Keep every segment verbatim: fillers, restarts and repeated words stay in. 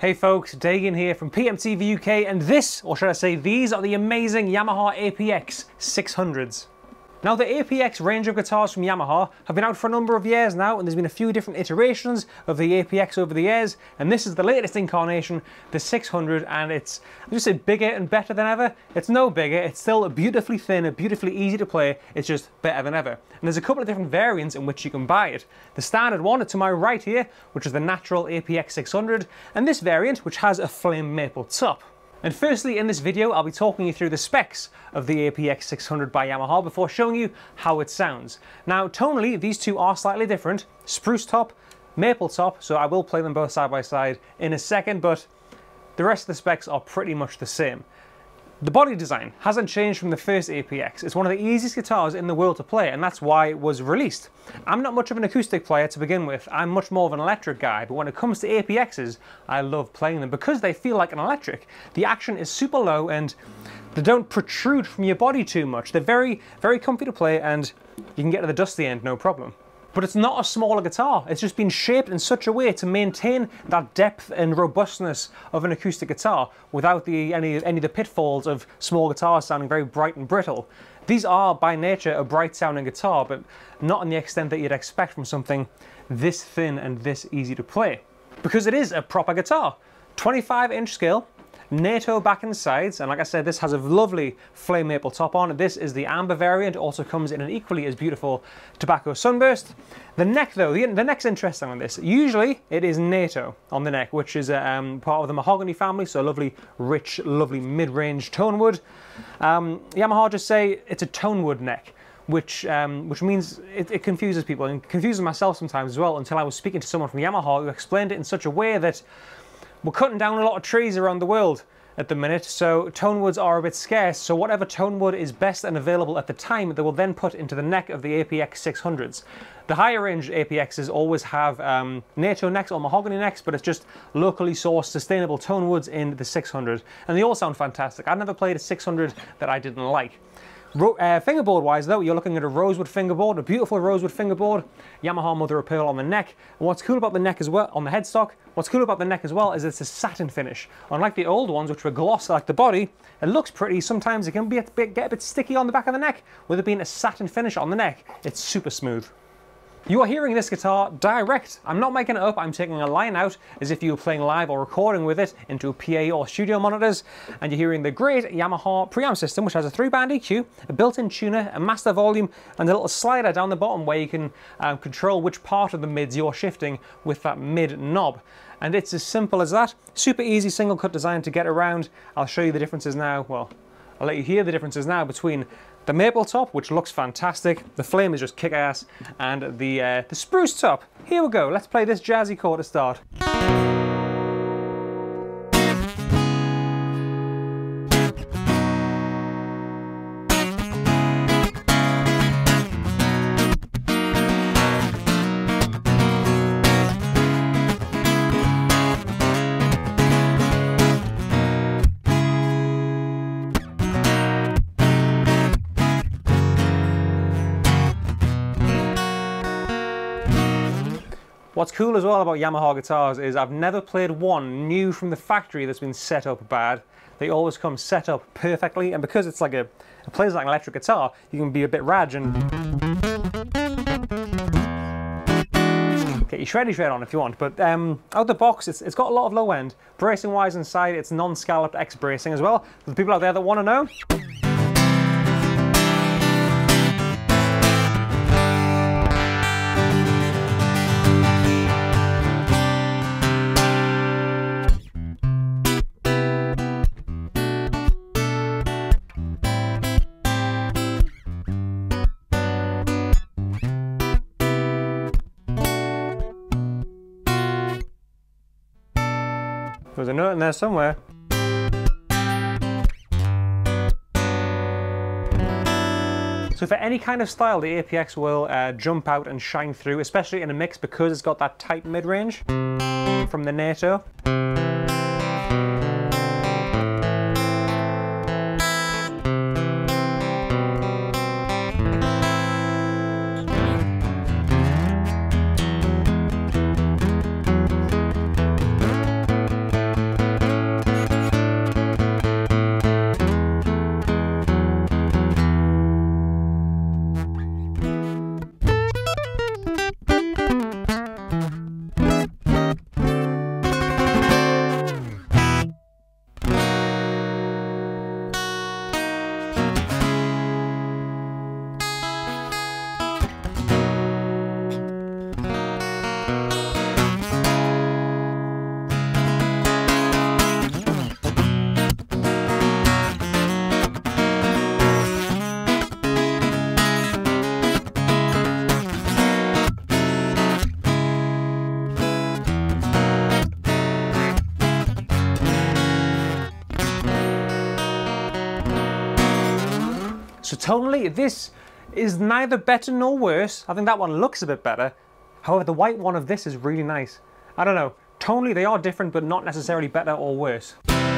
Hey folks, Dagan here from P M T V U K, and this, or should I say these, are the amazing Yamaha A P X six hundreds. Now the A P X range of guitars from Yamaha have been out for a number of years now, and there's been a few different iterations of the A P X over the years, and this is the latest incarnation, the six hundred, and it's, I just say bigger and better than ever. It's no bigger, it's still beautifully thin, beautifully easy to play, it's just better than ever. And there's a couple of different variants in which you can buy it. The standard one to my right here, which is the natural A P X six hundred, and this variant, which has a flame maple top. And firstly, in this video, I'll be talking you through the specs of the A P X six hundred by Yamaha before showing you how it sounds. Now, tonally, these two are slightly different. Spruce top, maple top, so I will play them both side by side in a second, but the rest of the specs are pretty much the same. The body design hasn't changed from the first A P X. It's one of the easiest guitars in the world to play, and that's why it was released. I'm not much of an acoustic player to begin with. I'm much more of an electric guy, but when it comes to A P Xs, I love playing them because they feel like an electric. The action is super low and they don't protrude from your body too much. They're very, very comfy to play, and you can get to the dusty end no problem. But it's not a smaller guitar, it's just been shaped in such a way to maintain that depth and robustness of an acoustic guitar without the, any, any of the pitfalls of small guitars sounding very bright and brittle. These are by nature a bright sounding guitar, but not in the extent that you'd expect from something this thin and this easy to play. Because it is a proper guitar. twenty-five inch scale, NATO back and sides, and like I said, this has a lovely flame maple top on. This is the amber variant, also comes in an equally as beautiful tobacco sunburst. The neck though, the, the neck's interesting on this. Usually it is NATO on the neck, which is um, part of the mahogany family, so lovely, rich, lovely mid-range tone wood. Um, Yamaha just say it's a tone wood neck, which um, which means it, it confuses people, and confuses myself sometimes as well, until I was speaking to someone from Yamaha who explained it in such a way that we're cutting down a lot of trees around the world at the minute, so tone woods are a bit scarce, so whatever tone wood is best and available at the time, they will then put into the neck of the A P X six hundreds. The higher range A P Xs always have um, NATO necks or mahogany necks, but it's just locally sourced sustainable tone woods in the six hundred, and they all sound fantastic. I've never played a six hundred that I didn't like. Ro uh, fingerboard wise though, you're looking at a rosewood fingerboard, a beautiful rosewood fingerboard, Yamaha mother of pearl on the neck, and what's cool about the neck as well, on the headstock, what's cool about the neck as well is it's a satin finish. Unlike the old ones which were gloss like the body, it looks pretty, sometimes it can be a bit, get a bit sticky on the back of the neck. With it being a satin finish on the neck, it's super smooth. You are hearing this guitar direct. I'm not making it up, I'm taking a line out as if you were playing live or recording with it into a P A or studio monitors, and you're hearing the great Yamaha preamp system, which has a three band E Q, a built-in tuner, a master volume, and a little slider down the bottom where you can um, control which part of the mids you're shifting with that mid knob. And it's as simple as that. Super easy single cut design to get around. I'll show you the differences now. Well, I'll let you hear the differences now between the maple top, which looks fantastic, the flame is just kick-ass, and the, uh, the spruce top. Here we go, let's play this jazzy chord to start. What's cool as well about Yamaha guitars is I've never played one new from the factory that's been set up bad. They always come set up perfectly, and because it's like a, it plays like an electric guitar, you can be a bit raj and get your shreddy shred on if you want. But um, out the box, it's, it's got a lot of low end. Bracing wise inside, it's non-scalloped X bracing as well. For the people out there that want to know. There's a note in there somewhere. So for any kind of style, the A P X will uh, jump out and shine through, especially in a mix because it's got that tight mid-range from the NATO. So tonally, this is neither better nor worse. I think that one looks a bit better. However, the white one of this is really nice. I don't know, tonally they are different, but not necessarily better or worse.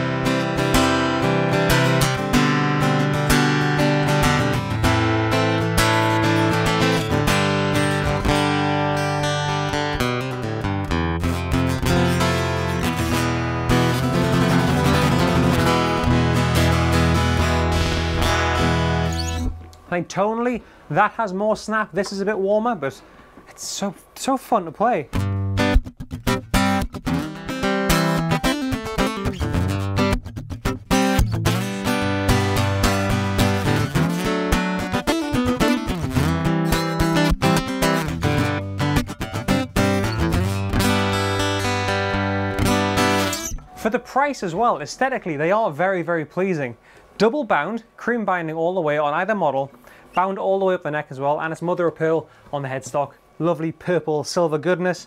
I think tonally, that has more snap, this is a bit warmer, but it's so, so fun to play. For the price as well, aesthetically, they are very, very pleasing. Double bound, cream binding all the way on either model, bound all the way up the neck as well, and it's mother of pearl on the headstock. Lovely purple silver goodness.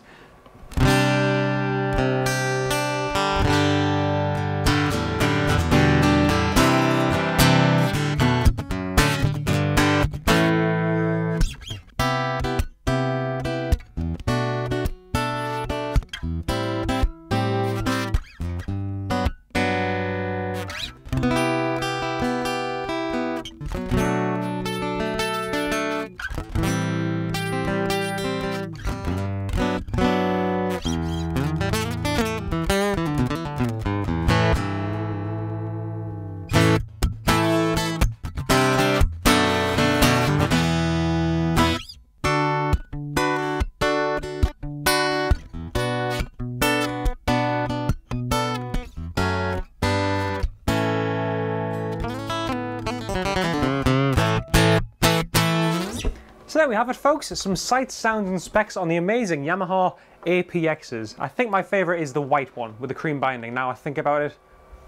So there we have it, folks, some sights, sounds and specs on the amazing Yamaha A P Xs. I think my favourite is the white one with the cream binding. Now I think about it,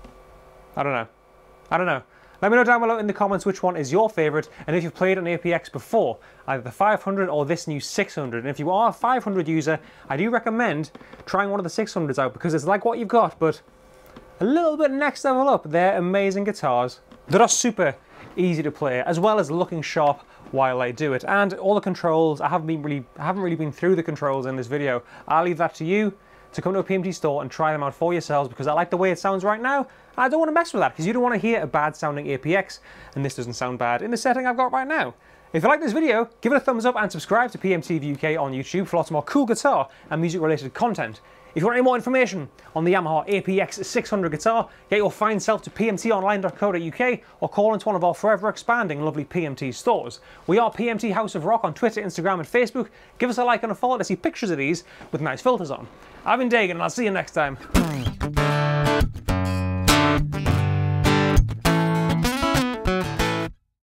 I don't know. I don't know. Let me know down below in the comments which one is your favourite, and if you've played an A P X before, either the five hundred or this new six hundred. And if you are a five hundred user, I do recommend trying one of the six hundreds out, because it's like what you've got, but a little bit next level up. They're amazing guitars that are super easy to play, as well as looking sharp while I do it. And all the controls, I haven't been really I haven't really been through the controls in this video. I'll leave that to you to come to a P M T store and try them out for yourselves, because I like the way it sounds right now. I don't want to mess with that, because you don't want to hear a bad sounding A P X, and this doesn't sound bad in the setting I've got right now. If you like this video, give it a thumbs up and subscribe to P M T V U K on YouTube for lots more cool guitar and music related content. If you want any more information on the Yamaha A P X six hundred guitar, get your fine self to p m t online dot co dot u k or call into one of our forever expanding lovely P M T stores. We are P M T House of Rock on Twitter, Instagram and Facebook. Give us a like and a follow to see pictures of these with nice filters on. I've been Dagan, and I'll see you next time.